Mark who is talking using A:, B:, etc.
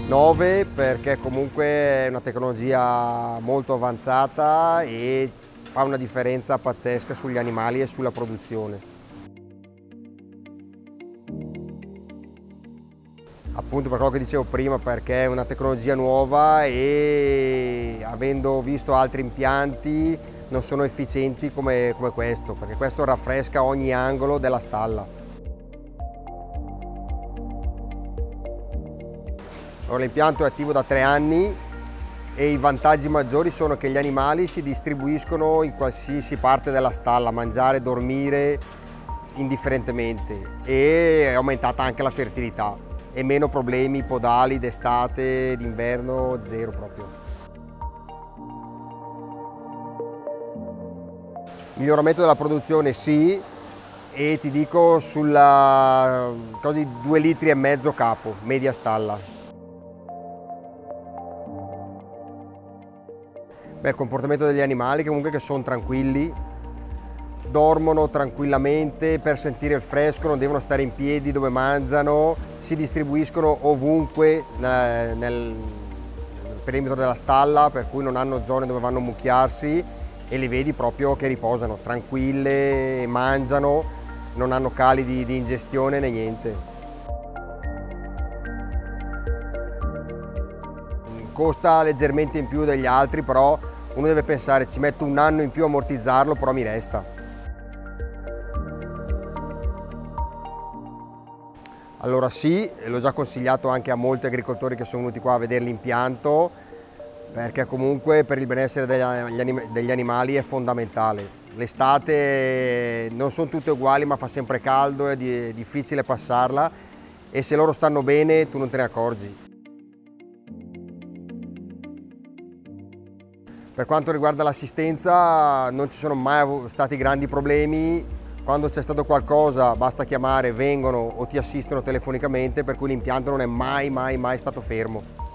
A: 9 perché comunque è una tecnologia molto avanzata e fa una differenza pazzesca sugli animali e sulla produzione. Appunto per quello che dicevo prima, perché è una tecnologia nuova e avendo visto altri impianti non sono efficienti come questo, perché questo raffresca ogni angolo della stalla. Allora, l'impianto è attivo da 3 anni e i vantaggi maggiori sono che gli animali si distribuiscono in qualsiasi parte della stalla, mangiare, dormire indifferentemente, e è aumentata anche la fertilità e meno problemi podali d'estate, d'inverno, zero proprio. Miglioramento della produzione sì, e ti dico sulla cosa di 2,5 litri capo, media stalla. Beh, il comportamento degli animali comunque che sono tranquilli, dormono tranquillamente per sentire il fresco, non devono stare in piedi dove mangiano, si distribuiscono ovunque nel perimetro della stalla, per cui non hanno zone dove vanno a mucchiarsi e li vedi proprio che riposano, tranquille, mangiano, non hanno cali di ingestione né niente. Costa leggermente in più degli altri, però uno deve pensare, ci metto un anno in più a ammortizzarlo, però mi resta. Allora sì, l'ho già consigliato anche a molti agricoltori che sono venuti qua a vedere l'impianto, perché comunque per il benessere degli animali è fondamentale. L'estate non sono tutte uguali, ma fa sempre caldo, è difficile passarla, e se loro stanno bene tu non te ne accorgi. Per quanto riguarda l'assistenza non ci sono mai stati grandi problemi. Quando c'è stato qualcosa basta chiamare, vengono o ti assistono telefonicamente, per cui l'impianto non è mai stato fermo.